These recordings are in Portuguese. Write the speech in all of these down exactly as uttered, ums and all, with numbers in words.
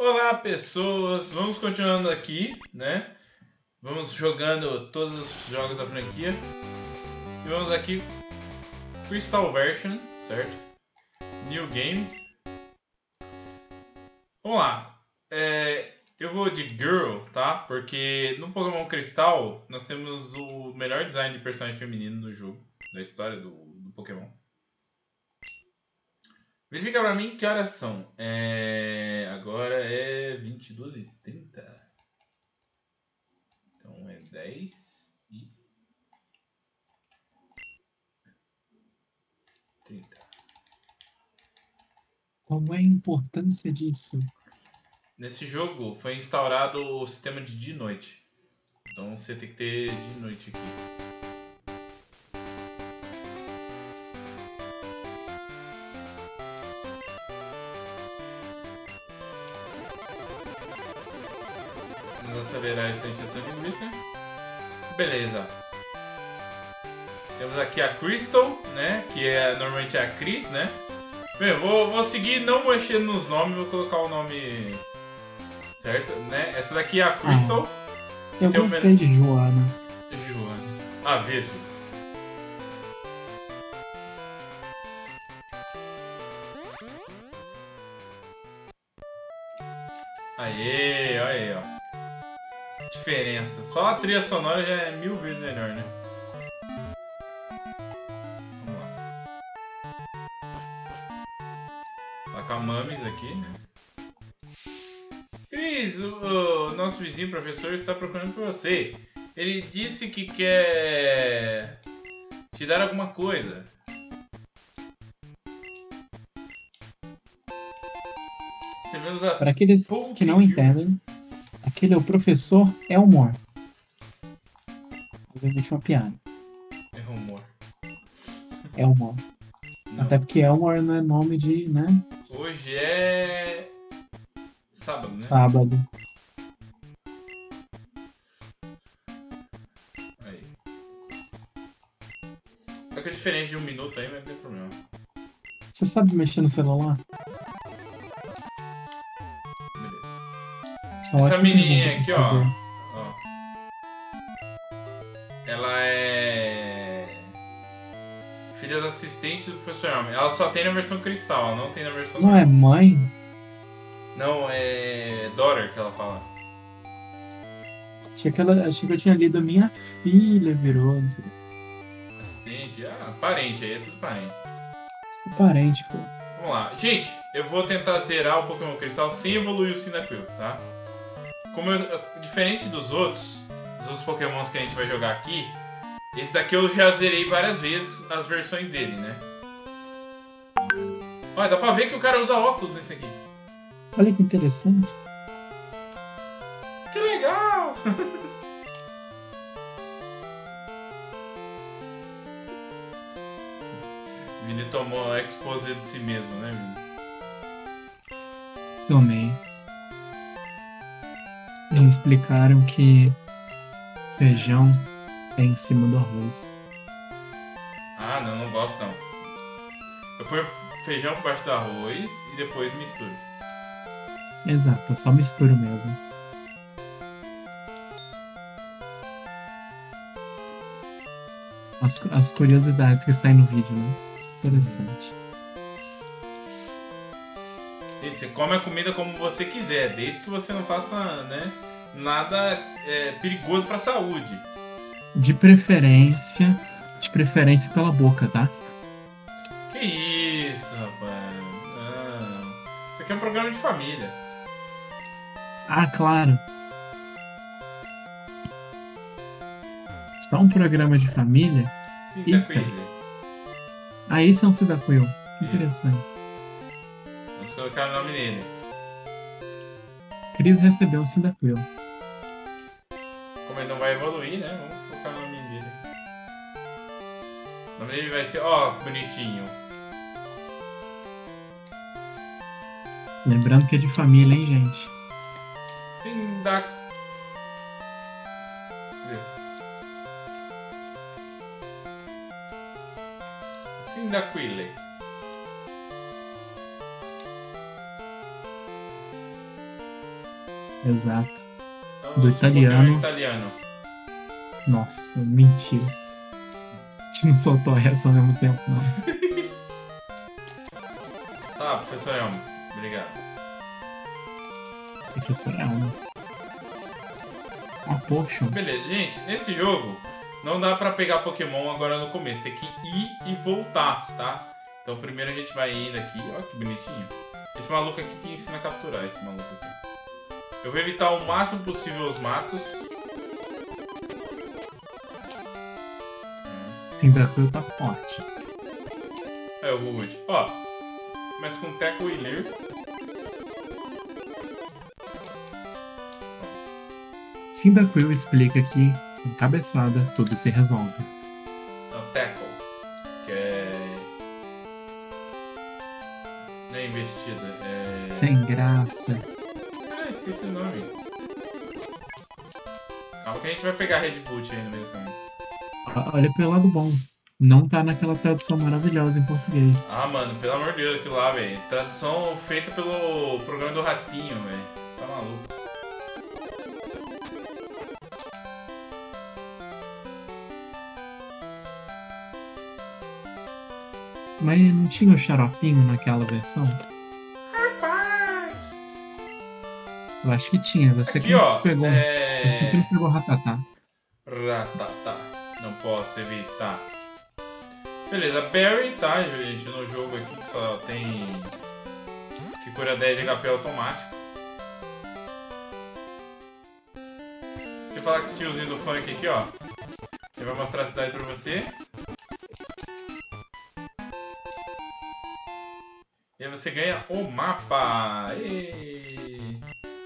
Olá, pessoas! Vamos continuando aqui, né? Vamos jogando todos os jogos da franquia. E vamos aqui, Crystal Version, certo? New Game. Vamos lá. É, eu vou de Girl, tá? Porque no Pokémon Cristal nós temos o melhor design de personagem feminino do jogo, da história do, do Pokémon. Verifica pra mim que horas são. É... Agora é vinte e duas e trinta. Então é dez e trinta. Qual é a importância disso? Nesse jogo foi instaurado o sistema de dia e noite. Então você tem que ter de noite aqui. Vamos acelerar essa encheção de linguiça. Beleza. Temos aqui a Crystal, né? Que é normalmente é a Cris, né? Bem, vou, vou seguir não mexendo nos nomes, vou colocar o nome certo, né? Essa daqui é a Crystal. Ah, eu gostei de Joana. Joana. Ah, veja. Aê, olha aí, ó. Diferença. Só a trilha sonora já é mil vezes melhor, né? Vamos lá. Tá com a Mamis aqui, né? Cris, o, o nosso vizinho professor está procurando por você. Ele disse que quer te dar alguma coisa. Você vê os Para aqueles que não entendem, aquele é o professor Elmore. Obviamente uma piada. É rumor. Elmore. Não. Até porque Elmore não é nome de, né? Hoje é sábado, né? Sábado. Aí. Só que a diferença de um minuto aí vai ter problema. Você sabe mexer no celular? Beleza. Só Essa menininha aqui, ó, fazer. ó. Ela é filha da assistente do professor Elmer. Ela só tem na versão cristal, ela não tem na versão... Não é mãe? Não, é daughter que ela fala. Achei que, ela, achei que eu tinha lido minha filha virou. Assistente, ah, parente, aí é tudo parente. Parente, pô. Vamos lá. Gente, eu vou tentar zerar o Pokémon Cristal sem evoluir o Cyndaquil, tá? Como eu, diferente dos outros, dos outros Pokémons que a gente vai jogar aqui, esse daqui eu já zerei várias vezes as versões dele, né? Olha, dá pra ver que o cara usa óculos nesse aqui. Olha que interessante. Que legal! Vini tomou a exposé de si mesmo, né, Vini? Tomei. Eles explicaram que feijão é em cima do arroz. Ah, não, não gosto não. Eu ponho feijão por baixo do arroz e depois misturo. Exato, eu só misturo mesmo. As, as curiosidades que saem no vídeo, né? Interessante. Gente, você come a comida como você quiser, desde que você não faça, né, nada é, perigoso pra saúde. De preferência, de preferência pela boca, tá? Que isso, rapaz? Não. Isso aqui é um programa de família. Ah, claro. Só um programa de família? Cyndaquil. Ah, esse é um Cyndaquil. Interessante. Vamos colocar o nome nele. Cris recebeu um Cyndaquil. Como ele não vai evoluir, né? Vamos colocar o nome dele. O nome dele vai ser... Ó, oh, bonitinho. Lembrando que é de família, hein, gente? Cyndaquil. Cyndaquil. Exato. Então, Do os Pokémon italiano. italiano. Nossa, mentira. A gente não soltou a reação ao mesmo tempo, não. Tá, professor Elmo. Obrigado. Professor Elmo. Uma potion. Beleza, gente, nesse jogo não dá pra pegar Pokémon agora no começo. Tem que ir e voltar, tá? Então primeiro a gente vai indo aqui. Olha que bonitinho. Esse maluco aqui que ensina a capturar, esse maluco aqui. Eu vou evitar o máximo possível os matos. Cyndaquil tá forte. É o Wood. Ó, começa com Teco e Leer. Cyndaquil explica que, com cabeçada, tudo se resolve. É o Tackle, que é... Não é investida, é... Sem graça. Ah, esqueci o nome. Calma que a gente vai pegar Red Boot aí no meio do caminho. Olha pelo lado bom. Não tá naquela tradução maravilhosa em português. Ah, mano, pelo amor de Deus, aquilo lá, velho. Tradução feita pelo programa do Ratinho, velho. Você tá maluco. Mas não tinha o xaropinho naquela versão? Rapaz! Eu acho que tinha. Você Aqui, que ó, pegou. é... Você que pegou Ratatá. Ratatá. Não posso evitar. Beleza, Barry, tá, gente, no jogo aqui que só tem... que cura dez de H P automático. Se falar com esse tiozinho do funk aqui, ó, ele vai mostrar a cidade pra você. E aí você ganha o mapa. E...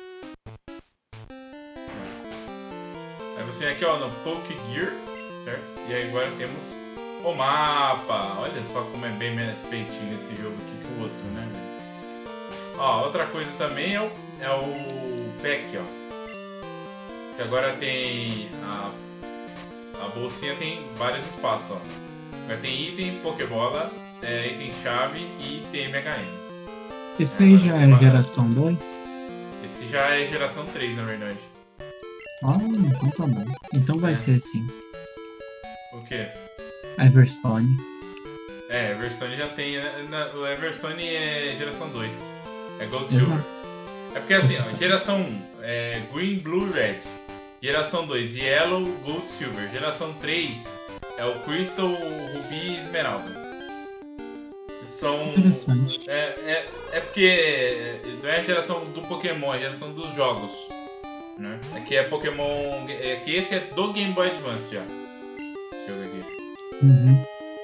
Aí você vem aqui, ó, no Poké Gear, certo? E aí agora temos o mapa. Olha só como é bem menos feitinho esse jogo aqui que o outro, né, velho? Ó, outra coisa também é o, é o pack, ó. Que agora tem a, a bolsinha tem vários espaços, ó. Agora tem item, Pokébola, é, item chave e item M H M. Esse aí já é geração dois? Esse já é geração três, na verdade. Ah, então tá bom. Então vai É. ter sim. O quê? Everstone. É, Everstone já tem. Na, o Everstone é geração dois. É Gold Exato. Silver. É porque assim, ó, geração um é Green, Blue, Red. Geração dois, Yellow, Gold, Silver. Geração três é o Crystal, Ruby e Esmeralda. São. Interessante. É, é, é porque não é a geração do Pokémon, é a geração dos jogos. Né? Aqui é Pokémon. É que esse é do Game Boy Advance já. Esse jogo aqui. Uhum.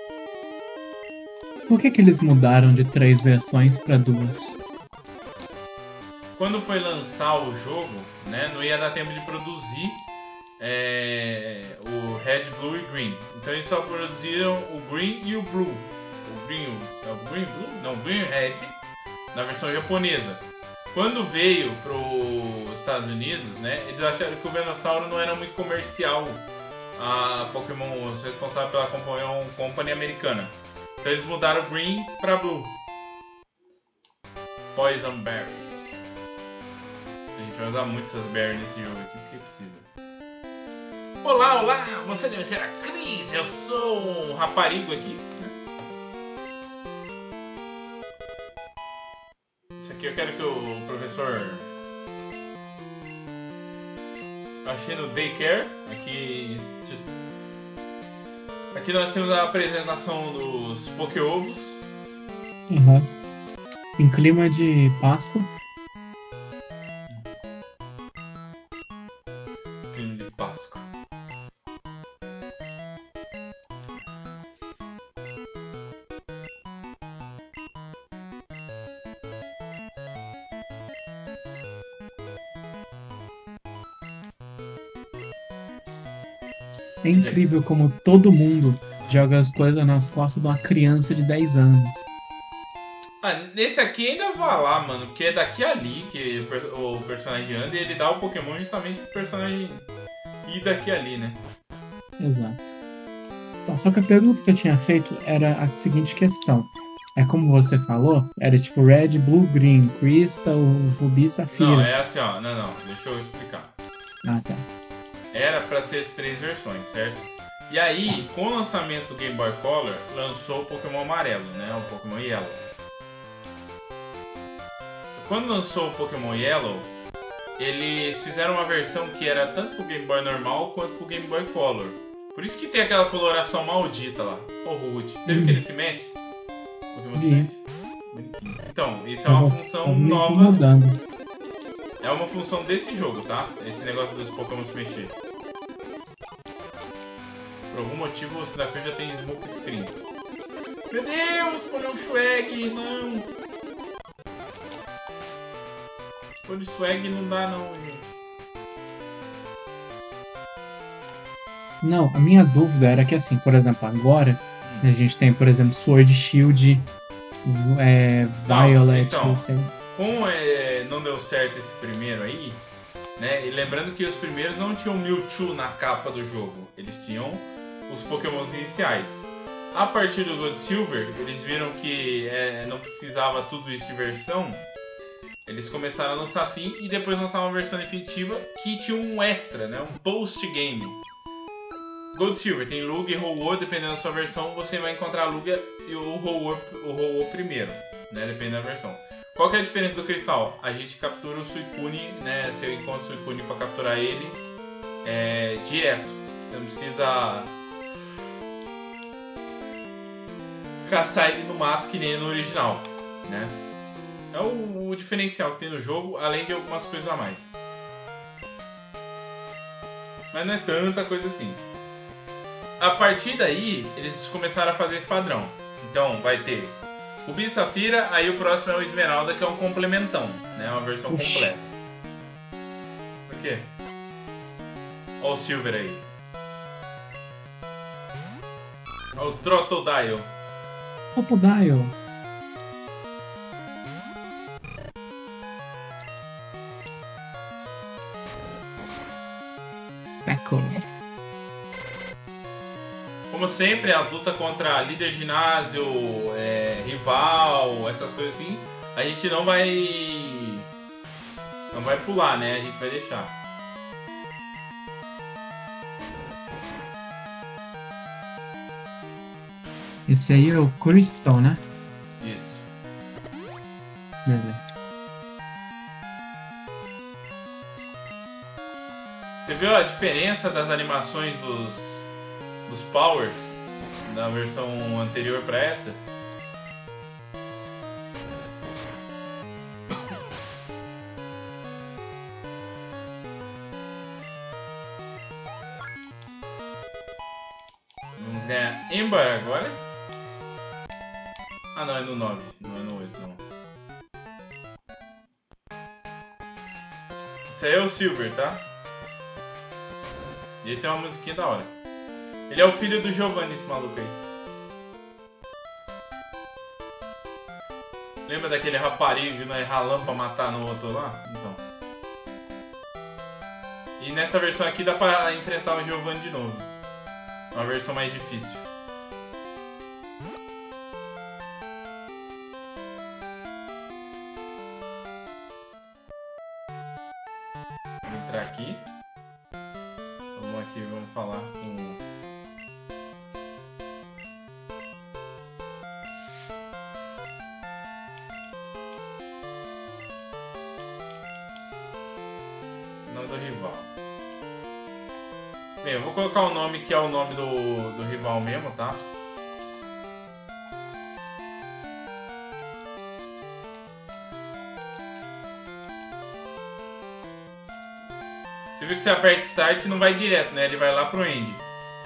Por que que eles mudaram de três versões pra duas? Quando foi lançar o jogo, né, não ia dar tempo de produzir é, o Red, Blue e Green. Então eles só produziram o Green e o Blue. O Green, o, é o Green Blue? Não, o Green e o Red na versão japonesa. Quando veio para os Estados Unidos, né, eles acharam que o Venossauro não era muito comercial. A Pokémon responsável pela Pokémon Company americana. Então eles mudaram o Green para Blue. Poison Berry. A gente vai usar muito essas berries nesse jogo aqui, porque precisa. Olá, olá! Você deve ser a Cris, eu sou um raparigo aqui. Isso aqui eu quero que o professor... Achei no Daycare, aqui... Aqui nós temos a apresentação dos Pokéovos. Uhum. Em clima de Páscoa. Clima de Páscoa. É incrível como todo mundo joga as coisas nas costas de uma criança de dez anos. Ah, nesse aqui ainda vai lá, mano, porque é daqui a ali que o per- o personagem anda e ele dá o Pokémon justamente pro personagem ir daqui a ali, né? Exato. Então, só que a pergunta que eu tinha feito era a seguinte questão. É como você falou, era tipo Red, Blue, Green, Crystal, Ruby, Safira. Não, é assim, ó. Não, não. Deixa eu explicar. Ah, tá. Era pra ser as três versões, certo? E aí, com o lançamento do Game Boy Color, lançou o Pokémon amarelo, né? O Pokémon Yellow. Quando lançou o Pokémon Yellow, eles fizeram uma versão que era tanto pro Game Boy normal quanto pro Game Boy Color. Por isso que tem aquela coloração maldita lá. O Root. Você viu que ele se mexe? O Pokémon se Vi. mexe? Bonitinho. Então, isso é uma Tava- função tava meio que nova. mudando. É uma função desse jogo, tá? Esse negócio dos Pokémon se mexer. Por algum motivo o Sindacuil já tem Smoke Screen. Meu Deus, Poliwag, não! Poliwag não dá não, gente. Não, a minha dúvida era que assim, por exemplo, agora a gente tem, por exemplo, Sword Shield, é, Não, Violet, então. não sei. Como é, não deu certo esse primeiro aí, né? E lembrando que os primeiros não tinham Mewtwo na capa do jogo. Eles tinham os Pokémons iniciais. A partir do Gold Silver, eles viram que é, não precisava tudo isso de versão. Eles começaram a lançar assim e depois lançaram uma versão definitiva que tinha um extra, né? Um post-game. Gold Silver tem Lugia e Ho-Oh, dependendo da sua versão, você vai encontrar Lugia e o Ho-Oh, o Ho-Oh primeiro, né? Dependendo da versão. Qual que é a diferença do cristal? A gente captura o Suicune, né? Se eu encontro o Suicune para capturar ele é, direto. Você não precisa caçar ele no mato que nem no original, né? É o, o diferencial que tem no jogo, além de algumas coisas a mais. Mas não é tanta coisa assim. A partir daí, eles começaram a fazer esse padrão. Então, vai ter Rubi e Safira, aí o próximo é o Esmeralda, que é um complementão, né? Uma versão Oxi. completa. Por quê? Olha o Silver aí. Olha o Trotodile. Totodile. Tackle. Como sempre, as lutas contra líder de ginásio, é, rival, essas coisas assim, a gente não vai. Não vai pular, né? A gente vai deixar. Esse aí é o Crystal, né? Isso. Beleza. Você viu a diferença das animações dos, dos Power da versão anterior para essa? Vamos ganhar Ember agora. Ah não, é no nove, não é no oito não. Esse aí é o Silver, tá? E ele tem uma musiquinha da hora. Ele é o filho do Giovanni, esse maluco aí. Lembra daquele raparigo que nós ralamos pra matar no outro lá? Então. E nessa versão aqui dá pra enfrentar o Giovanni de novo. Uma versão mais difícil. Vou entrar aqui. Vamos aqui, vamos falar com... o nome do rival. Bem, eu vou colocar o nome que é o nome do, do rival mesmo, tá? Você viu que você aperta Start e não vai direto, né? Ele vai lá pro End.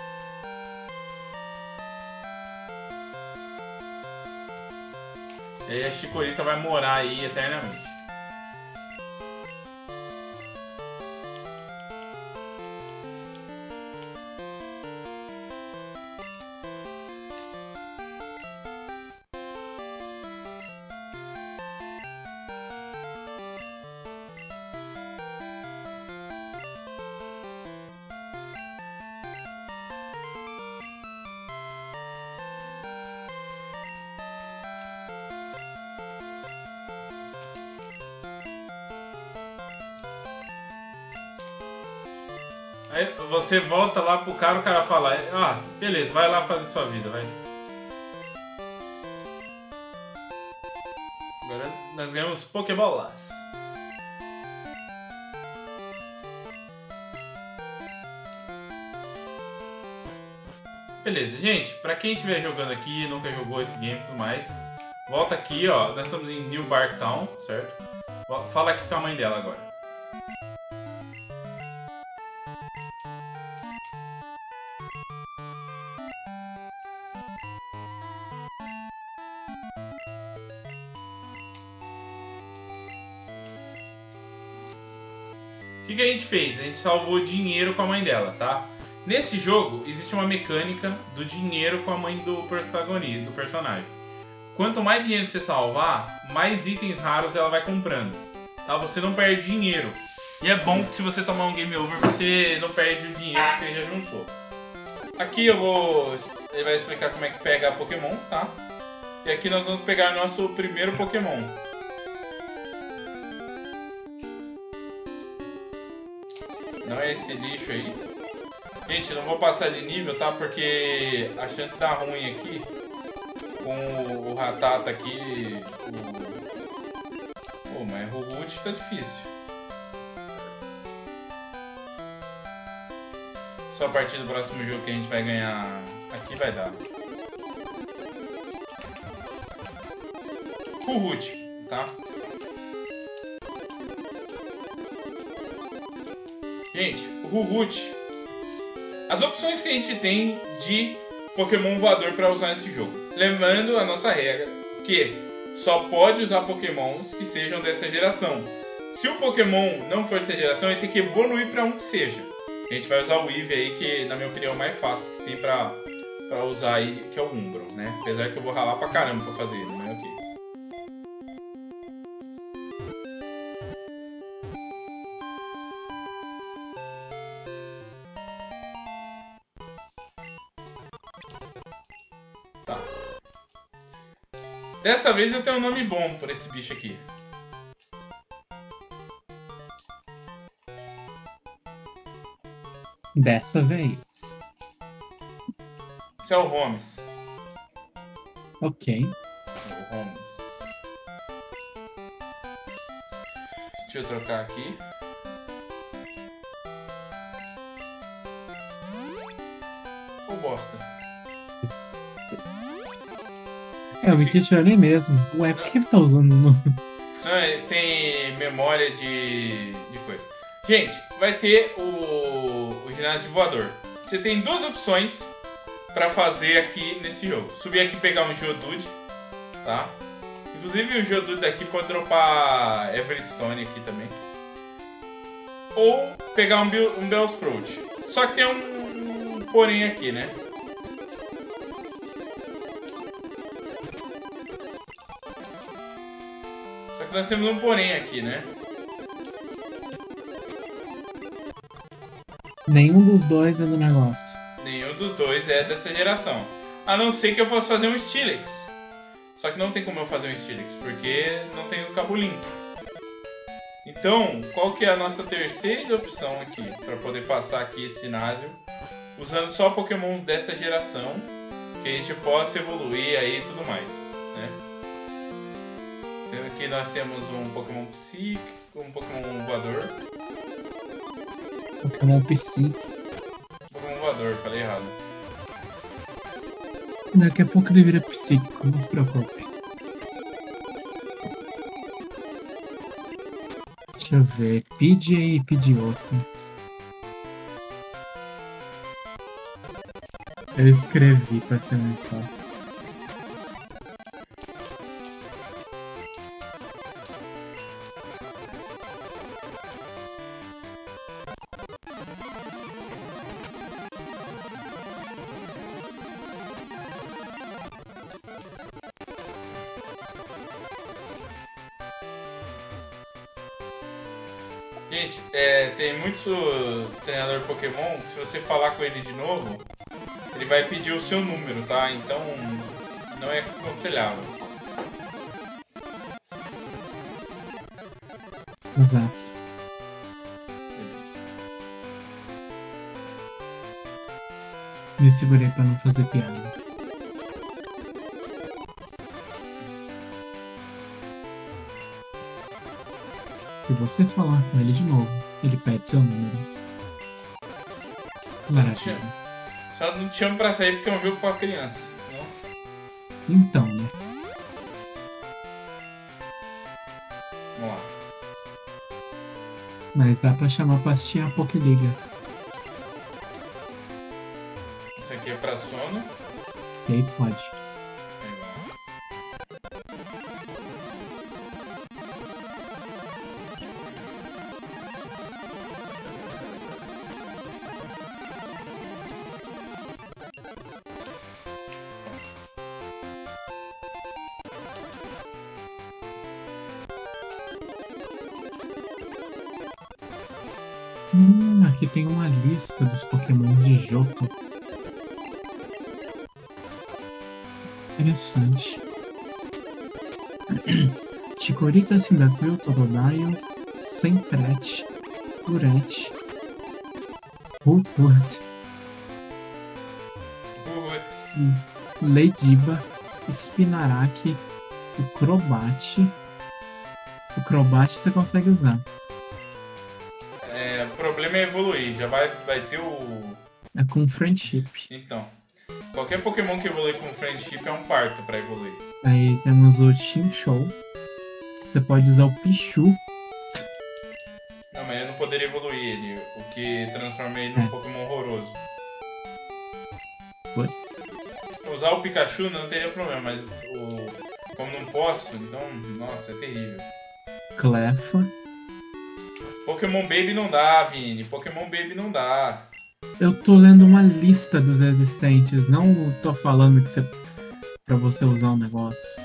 E aí a Chikorita vai morar aí eternamente. Aí você volta lá pro cara, o cara fala, ah, beleza, vai lá fazer sua vida, vai. Agora nós ganhamos Pokébolas. Beleza, gente, pra quem estiver jogando aqui, nunca jogou esse game e tudo mais, volta aqui, ó, nós estamos em New Barktown, certo? Fala aqui com a mãe dela agora. O que, que a gente fez? A gente salvou dinheiro com a mãe dela, tá? Nesse jogo, existe uma mecânica do dinheiro com a mãe do protagonista, do personagem. Quanto mais dinheiro você salvar, mais itens raros ela vai comprando. Tá? Você não perde dinheiro. E é bom que se você tomar um game over, você não perde o dinheiro que você já juntou. Aqui eu vou... Ele vai explicar como é que pega Pokémon, tá? E aqui nós vamos pegar nosso primeiro Pokémon. Não é esse lixo aí. Gente, não vou passar de nível, tá? Porque a chance de dar ruim aqui com o Rattata aqui, o... Pô, mas o Root tá difícil. Só a partir do próximo jogo que a gente vai ganhar. Aqui vai dar. O Root, tá? Gente, o Huhut. As opções que a gente tem de Pokémon voador para usar nesse jogo. Lembrando a nossa regra, que só pode usar Pokémons que sejam dessa geração. Se o Pokémon não for dessa geração, ele tem que evoluir para um que seja. A gente vai usar o Eevee aí, que na minha opinião é o mais fácil que tem pra, pra usar aí, que é o Umbro, né? Apesar que eu vou ralar pra caramba pra fazer ele, mas ok. Tá. Dessa vez eu tenho um nome bom pra esse bicho aqui. Dessa vez. Esse é o Holmes. Ok. O Holmes. Deixa eu trocar aqui. Ô bosta. É, eu me questionei mesmo. Ué, por que ele tá usando no... Não, tem memória de, de coisa. Gente, vai ter o, o ginásio voador. Você tem duas opções pra fazer aqui nesse jogo. Subir aqui e pegar um Geodude, tá? Inclusive o Geodude daqui pode dropar Everstone aqui também. Ou pegar um, um Bellsprout. Só que tem um, um porém aqui, né? Só que nós temos um porém aqui, né? Nenhum dos dois é do negócio. Nenhum dos dois é dessa geração. A não ser que eu possa fazer um Steelix. Só que não tem como eu fazer um Steelix, porque não tem o cabo limpo. Então, qual que é a nossa terceira opção aqui, para poder passar aqui esse ginásio, usando só Pokémons dessa geração, que a gente possa evoluir aí e tudo mais, né? Sendo que nós temos um Pokémon Psychic, um Pokémon voador. Pokémon Psíquico. Pokémon voador, falei errado. Daqui a pouco ele vira psíquico, não se preocupe. Deixa eu ver. Pidgey e Pidgeotto. Eu escrevi pra ser mais fácil. Gente, é, tem muitos treinador Pokémon que se você falar com ele de novo, ele vai pedir o seu número, tá? Então não é aconselhável. Exato. Me segurei pra não fazer piada. Se você falar com ele de novo, ele pede seu número. Maravilha. Só não te chamo pra sair porque é um jogo pra criança. Senão... Então, né? Vamos lá. Mas dá pra chamar pra assistir a Pokéliga. Isso aqui é pra sono. E aí pode. Hum, aqui tem uma lista dos Pokémon de Johto. Interessante. Chikorita, Cyndaquil, Totodile, Sentret, Purette, Hoothoot, Lediba, Spinarak, o Crobat. O Crobat você consegue usar. É, o problema é evoluir, já vai, vai ter o... É com Friendship. Então, qualquer Pokémon que evolui com Friendship é um parto pra evoluir. Aí temos o Chinchou. Você pode usar o Pichu. Não, mas eu não poderia evoluir ele, o que transforma ele num É. Pokémon horroroso. Putz. Usar o Pikachu não teria problema, mas o... como não posso, então, nossa, é terrível. Cleffa. Pokémon Baby não dá, Vini. Pokémon Baby não dá. Eu tô lendo uma lista dos existentes, não tô falando que você pra você usar um negócio.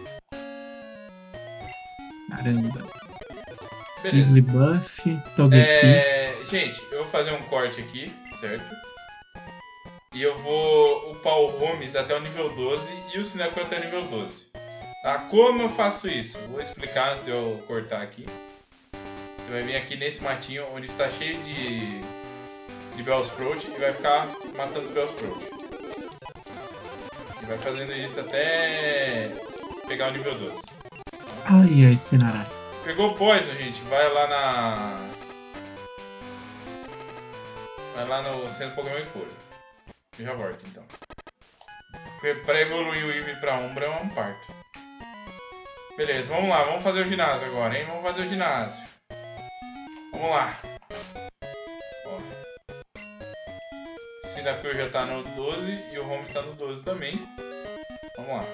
Caramba. Beleza. Wigglybuff, Togepi. É... Gente, eu vou fazer um corte aqui, certo? E eu vou upar o Homes até o nível doze e o Cyndaquil até o nível doze. Tá? Como eu faço isso? Vou explicar antes de eu cortar aqui. Você vai vir aqui nesse matinho onde está cheio de, de Bellsprout e vai ficar matando os Bellsprout. E vai fazendo isso até pegar o nível doze. Ai, a Spinarak. Pegou Poison, gente, vai lá na... Vai lá no Centro Pokémon e cura. Eu já volto, então. Porque pra evoluir o Eevee pra Umbra é um parto. Beleza, vamos lá, vamos fazer o ginásio agora, hein? Vamos fazer o ginásio. Vamos lá. Ó. Cyndaquil já tá no doze e o Home está no doze também. Vamos lá.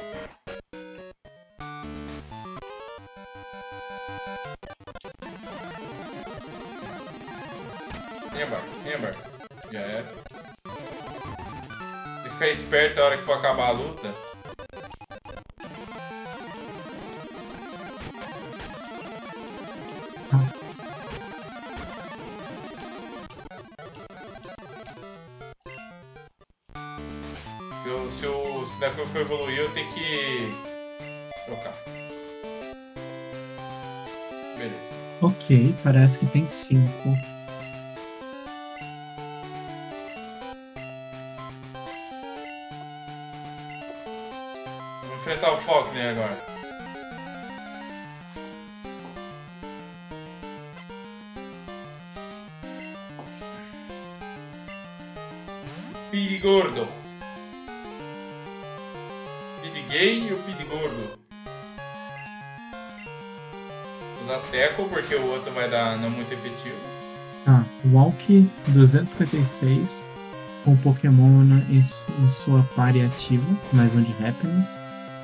Vem abaixo, vem abaixo. Já era. Tem que ficar esperto na hora que for acabar a luta. Eu, se o Cyndaquil for evoluir, eu tenho que trocar. Beleza. Ok, parece que tem cinco. Vamos enfrentar o Falkner agora. Pidigordo. Pidigay e o Pidigordo. Usar Teco porque o outro vai dar não muito efetivo. Ah, Walk duzentos e cinquenta e seis. Com Pokémon em, em sua pare ativa, mais um de Happiness.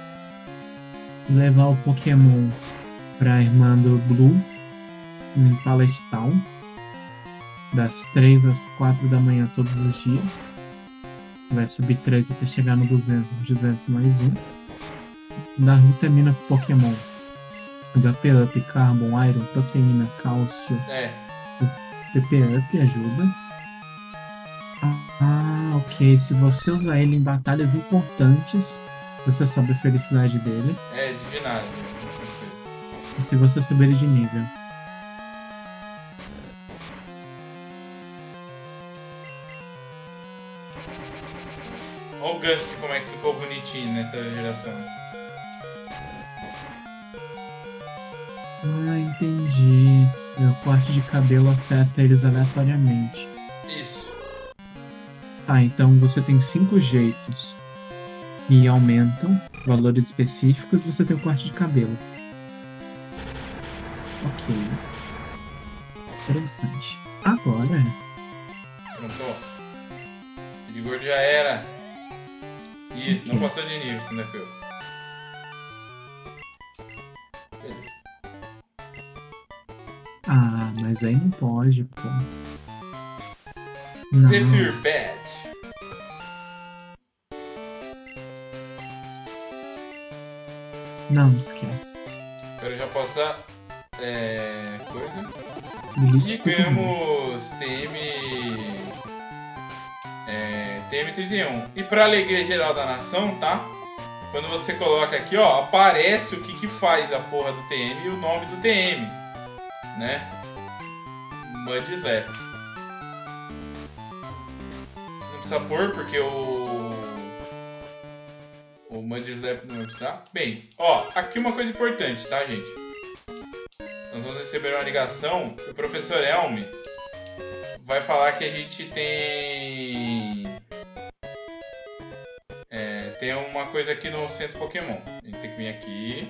Levar o Pokémon pra irmã do Blue em Pallet Town, das três às quatro da manhã todos os dias. Vai subir três até chegar no duzentos, duzentos mais um. Dar vitamina pro Pokémon. H P Up, Carbon, Iron, Proteína, Cálcio. É. P P Up ajuda. Ah, ok. Se você usar ele em batalhas importantes, você sobe a felicidade dele. É, de ginásio. Com certeza. E se você subir ele de nível. Olha o Gust como é que ficou bonitinho nessa geração. Ah, entendi. Meu corte de cabelo afeta eles aleatoriamente. Isso. Ah, então você tem cinco jeitos. E aumentam valores específicos, você tem o corte de cabelo. Ok. Interessante. Agora... Pronto. De gordo já era. Isso, Ok. não passou de nível, Cyndaquil. Beleza. Ah, mas aí não pode, pô. Não. Zephyr Bad. Não esquece. Agora eu já posso usar. É. Coisa. Blitz E tudo bem. ganhamos T M. É, T M trinta e um. E pra alegria geral da nação, tá? Quando você coloca aqui, ó, aparece o que que faz a porra do T M e o nome do T M, né? Mudslap. Não precisa pôr porque o o Mudslap não vai precisar. Bem, ó, aqui uma coisa importante, tá, gente? Nós vamos receber uma ligação do professor Elm. Vai falar que a gente tem... É, tem uma coisa aqui no centro Pokémon. A gente tem que vir aqui.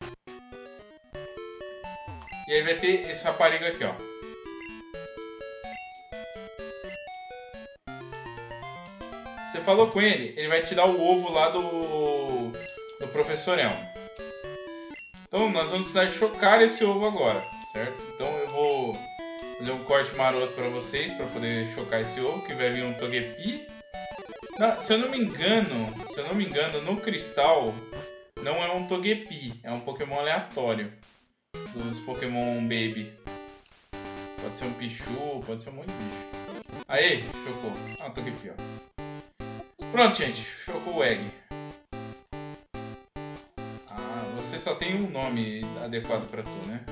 E aí vai ter esse raparigo aqui, ó. Você falou com ele, ele vai te dar o ovo lá do, do professor Elm. Então nós vamos precisar chocar esse ovo agora, certo? Então eu vou fazer um corte maroto pra vocês, pra poder chocar esse ovo, que vai vir um Togepi. Não, se eu não me engano, se eu não me engano, no cristal não é um Togepi, é um Pokémon aleatório dos Pokémon Baby. Pode ser um Pichu, pode ser um monte de bicho. Aí, chocou. Ah, um Togepi, ó. Pronto, gente, chocou o Egg. Ah, você só tem um nome adequado pra tu, né?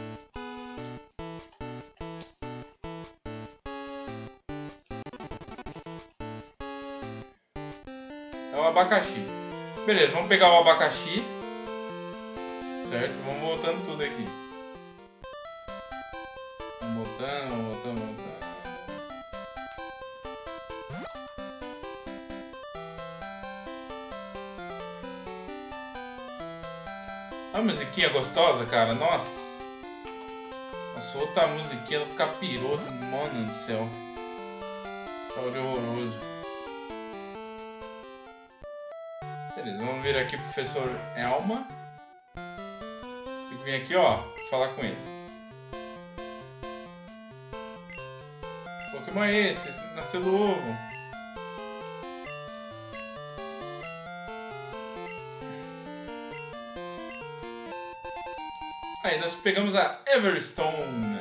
É o abacaxi. Beleza, vamos pegar o abacaxi. Certo? Vamos voltando tudo aqui. Vamos voltando, vamos voltando, vamos voltando. A musiquinha gostosa, cara. Nossa. Nossa, outra musiquinha ela fica piroto. Mano do céu. Áudio horroroso. Beleza, vamos vir aqui pro professor Elma. Tem que vir aqui, ó, falar com ele. Pokémon é esse? Esse nasceu do ovo. Aí, nós pegamos a Everstone.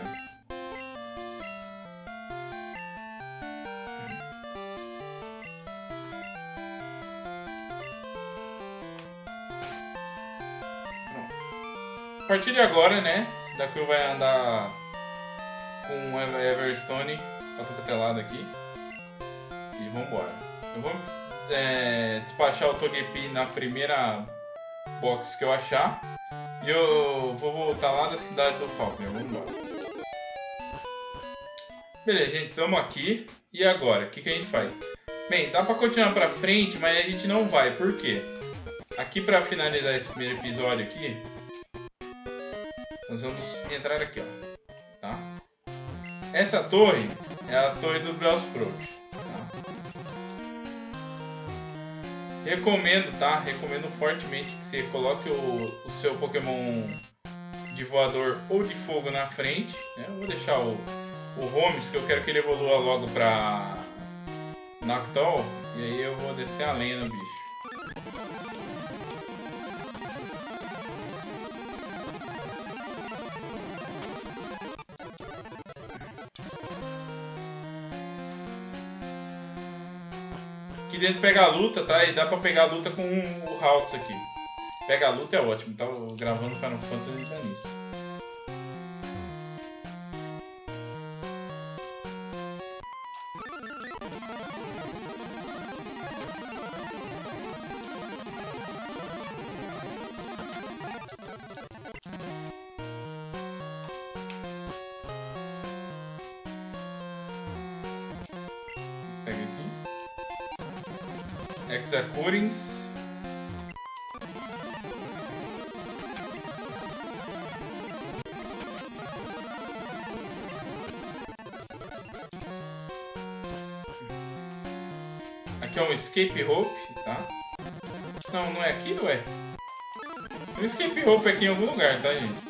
A partir de agora, né? Esse daqui vai andar com o Everstone atropelado aqui. E vambora. Eu vou é, despachar o Togepi na primeira box que eu achar. E eu vou voltar lá da cidade do Falcon. Vamos embora. Beleza, gente. Estamos aqui. E agora? O que, que a gente faz? Bem, dá pra continuar pra frente, mas a gente não vai. Por quê? Aqui pra finalizar esse primeiro episódio aqui, nós vamos entrar aqui, ó. Tá? Essa torre é a torre do Bellsprout. Tá? Recomendo, tá? Recomendo fortemente que você coloque o, o seu Pokémon de voador ou de fogo na frente. Né? Eu vou deixar o, o Holmes, que eu quero que ele evolua logo pra Noctowl. E aí eu vou descer a lenha no bicho. Aqui dentro pega a luta, tá? E dá pra pegar a luta com o Haltz aqui. Pega a luta é ótimo, tá? Gravando Final Fantasy tá nisso. Exacurins. Aqui é um Escape Hope, tá? Não, não é aqui, ué? Um Escape Hope aqui em algum lugar, tá, gente?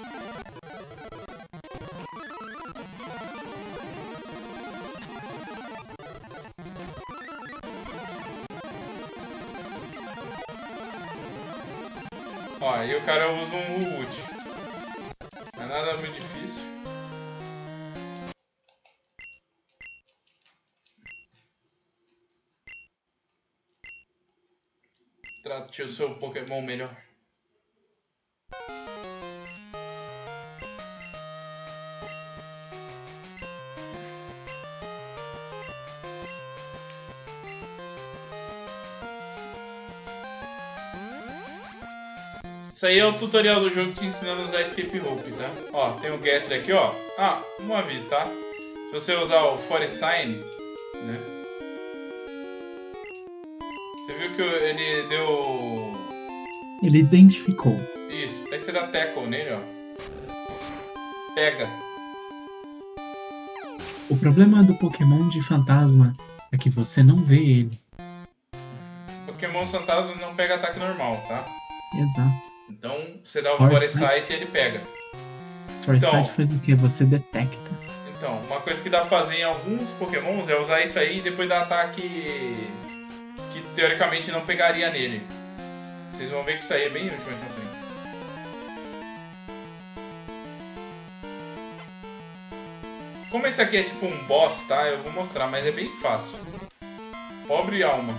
Ó, aí o cara usa um Wood. Não é nada muito difícil. Trate o seu Pokémon melhor. Isso aí é o tutorial do jogo te ensinando a usar Escape Hope, tá? Ó, tem o Guest aqui, ó. Ah, um aviso, tá? Se você usar o Forest Sign, né? Você viu que ele deu... Ele identificou. Isso. Aí você dá tackle nele, ó. Pega. O problema do Pokémon de fantasma é que você não vê ele. Pokémon fantasma não pega ataque normal, tá? Exato. Então, você dá o Foresight. Foresight e ele pega. Foresight Então- faz o quê? Você detecta. Então, uma coisa que dá pra fazer em alguns Pokémons é usar isso aí e depois dar ataque que teoricamente não pegaria nele. Vocês vão ver que isso aí é bem útil mais pra frente. Como esse aqui é tipo um boss, tá? Eu vou mostrar, mas é bem fácil. Pobre alma.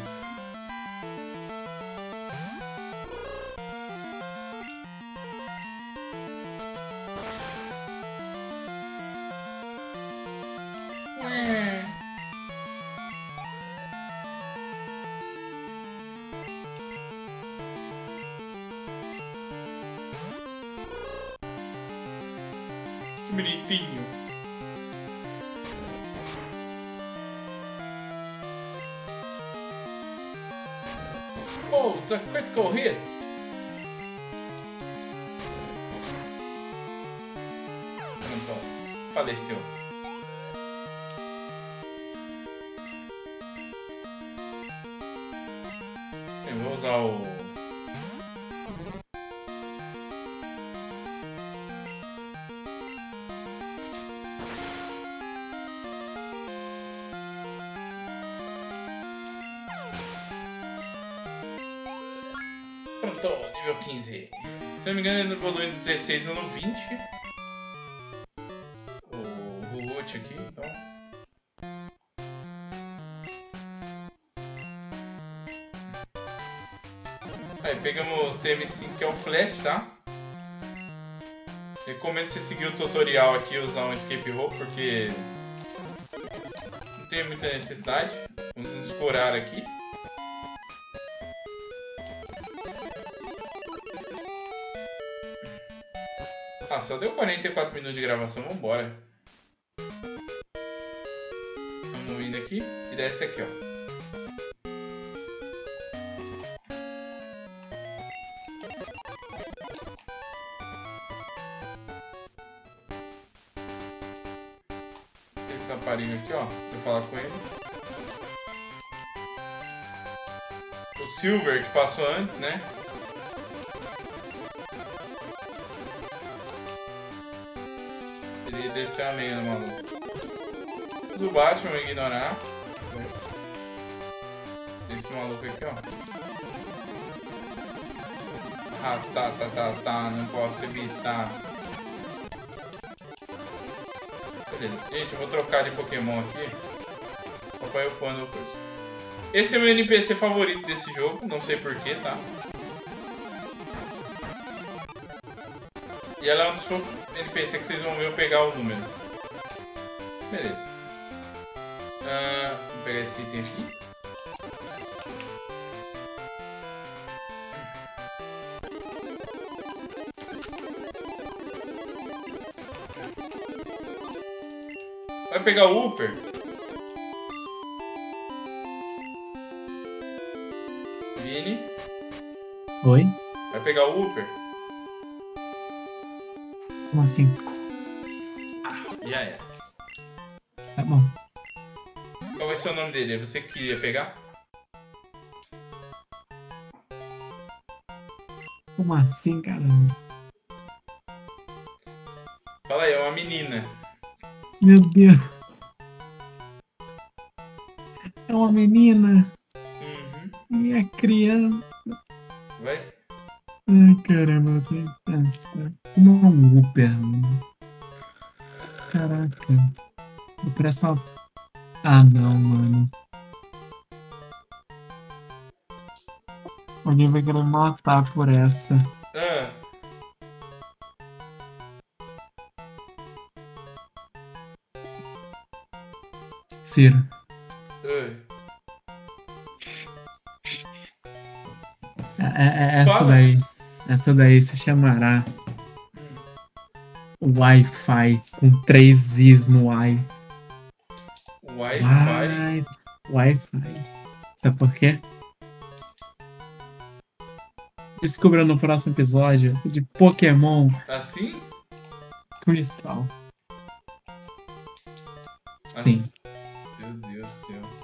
Ué. Que bonitinho. Oh, it's a critical hit. Pronto, faleceu. Eu vou usar o... Pronto, nível quinze. Se eu não me engano, ele evoluiu no dezesseis ou no vinte. O Ruhut aqui, então. Aí, pegamos o T M cinco, que é o Flash, tá? Recomendo você seguir o tutorial aqui e usar um Escape Hope, porque não tem muita necessidade. Vamos nos curar aqui. Ah, só deu quarenta e quatro minutos de gravação, vambora. Vamos indo aqui e desce aqui, ó. Esse aparelho aqui, ó, você falar com ele. O Silver que passou antes, né? Ele desceu a lenha no maluco. Do Batman, vou ignorar. Esse maluco aqui, ó. Ah, tá, tá, tá, tá. Não posso evitar. Beleza. Gente, eu vou trocar de Pokémon aqui. Papai upando coisa. Esse é o meu N P C favorito desse jogo. Não sei porquê, tá? E ela é um dos N P C que vocês vão ver eu pegar o número. Beleza. Uh, vou pegar esse item aqui. Vai pegar o Upper. Vini, Oi? vai pegar o Wooper? Como assim? Já era. Tá bom. Qual vai ser o nome dele? É você que queria pegar? Como assim, caramba? Fala aí, é uma menina. Meu Deus. É uma menina. Uhum. Minha criança. Vai. Ai, caramba, eu tenho que pensar. Como é um Uber, mano? Caraca. Eu presto uma... Ah, não, mano. Alguém vai querer me matar por essa. Ah, Ciro. ah. É, é- é essa Fala. daí. Essa daí se chamará Wi-Fi com três Is no Wi. Wi-Fi. Wi- Wi-Fi. Sabe por quê? Descubra no próximo episódio de Pokémon Assim? Cristal. Sim. Assim. Meu Deus do céu.